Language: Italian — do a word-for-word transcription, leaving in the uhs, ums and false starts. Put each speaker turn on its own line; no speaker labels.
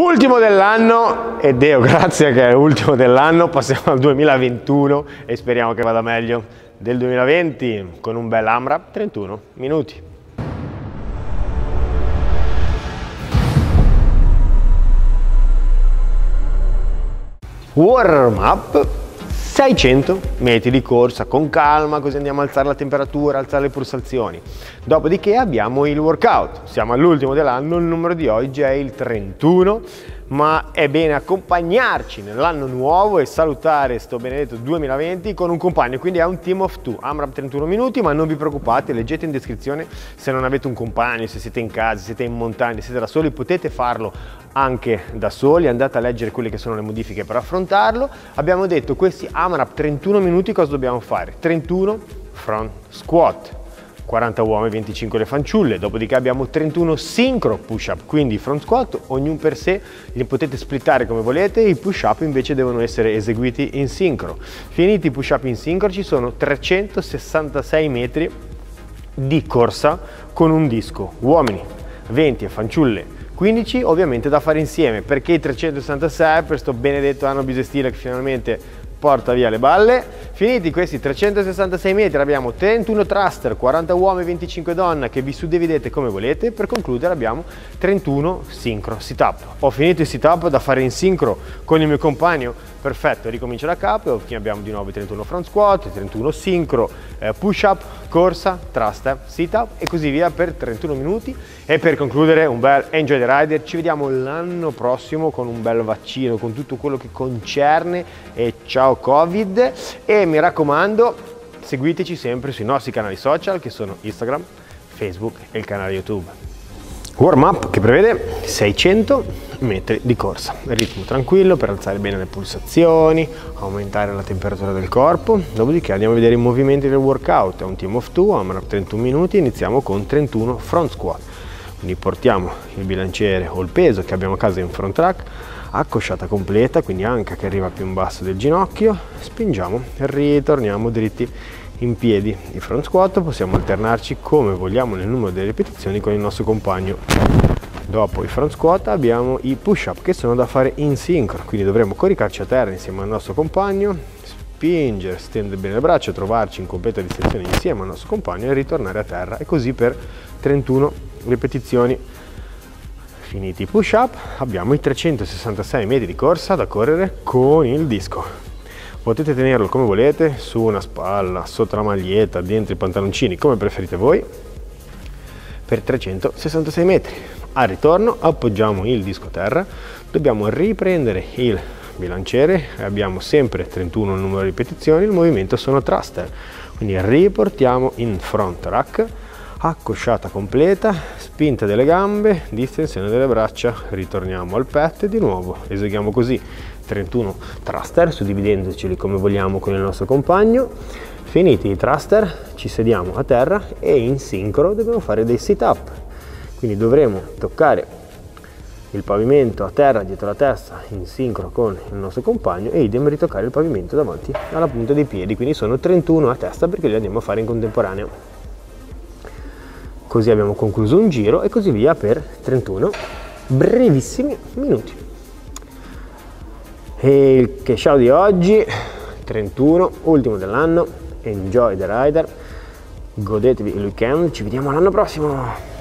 Ultimo dell'anno, e Deo grazie che è l'ultimo dell'anno, passiamo al duemilaventuno e speriamo che vada meglio del duemilaventi con un bel AMRAP trentuno minuti. Warm up, seicento metri di corsa con calma, così andiamo a alzare la temperatura, alzare le pulsazioni. Dopodiché abbiamo il workout. Siamo all'ultimo dell'anno, il numero di oggi è il trentuno, ma è bene accompagnarci nell'anno nuovo e salutare sto benedetto duemilaventi con un compagno, quindi è un team of two, AMRAP trentuno minuti, ma non vi preoccupate, leggete in descrizione se non avete un compagno, se siete in casa, se siete in montagna, se siete da soli, potete farlo anche da soli, andate a leggere quelle che sono le modifiche per affrontarlo. Abbiamo detto questi AMRAP trentuno minuti cosa dobbiamo fare? trentuno front squat, quaranta uomini, venticinque le fanciulle, dopodiché abbiamo trentuno sincro push up, quindi front squat ognuno per sé, li potete splittare come volete, i push up invece devono essere eseguiti in sincro. Finiti i push up in sincro ci sono trecentosessantasei metri di corsa con un disco, uomini venti e fanciulle quindici, ovviamente da fare insieme, perché i trecentosessantasei per sto benedetto anno bisestile che finalmente porta via le balle. Finiti questi trecentosessantasei metri abbiamo trentuno thruster, quaranta uomini, venticinque donne, che vi suddividete come volete. Per concludere abbiamo trentuno sincro sit up. Ho finito il sit up da fare in sincro con il mio compagno, perfetto, ricomincio da capo. Abbiamo di nuovo i trentuno front squat, trentuno sincro, eh, push up, corsa, thruster, sit up e così via per trentuno minuti. E per concludere un bel enjoy the rider. Ci vediamo l'anno prossimo con un bel vaccino, con tutto quello che concerne e ciao Covid. E mi raccomando, seguiteci sempre sui nostri canali social che sono Instagram, Facebook e il canale YouTube. Warm up che prevede seicento metri di corsa, ritmo tranquillo per alzare bene le pulsazioni, aumentare la temperatura del corpo. Dopodiché andiamo a vedere i movimenti del workout. È un team of two, AMRAP trentuno minuti. Iniziamo con trentuno front squat, quindi portiamo il bilanciere o il peso che abbiamo a casa in front rack a cosciata completa, quindi anca che arriva più in basso del ginocchio, spingiamo, ritorniamo dritti in piedi. I front squat possiamo alternarci come vogliamo nel numero delle ripetizioni con il nostro compagno. Dopo i front squat abbiamo i push up che sono da fare in sincro, quindi dovremo coricarci a terra insieme al nostro compagno, spingere, stendere bene le braccia, trovarci in completa distensione insieme al nostro compagno e ritornare a terra, e così per trentuno ripetizioni. Finiti i push up abbiamo i trecentosessantasei metri di corsa da correre con il disco. Potete tenerlo come volete, su una spalla, sotto la maglietta, dentro i pantaloncini, come preferite voi, per trecentosessantasei metri. Al ritorno appoggiamo il disco a terra, dobbiamo riprendere il bilanciere, abbiamo sempre trentuno il numero di ripetizioni, il movimento sono thruster, quindi riportiamo in front rack, accosciata completa, spinta delle gambe, distensione delle braccia, ritorniamo al petto e di nuovo eseguiamo così trentuno thruster, suddividendoceli come vogliamo con il nostro compagno. Finiti i thruster ci sediamo a terra e in sincro dobbiamo fare dei sit up, quindi dovremo toccare il pavimento a terra dietro la testa in sincro con il nostro compagno e idem ritoccare il pavimento davanti alla punta dei piedi, quindi sono trentuno a testa perché li andiamo a fare in contemporanea. Così abbiamo concluso un giro e così via per trentuno brevissimi minuti. E il cash out di oggi, trentuno, ultimo dell'anno, enjoy the rider, godetevi il weekend, ci vediamo l'anno prossimo!